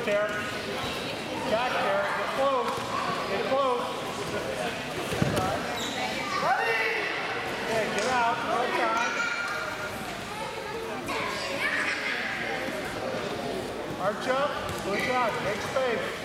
there. Back there. Get close. Get close. Ready? Okay, get out. No time. Arch up. Push out. Make space.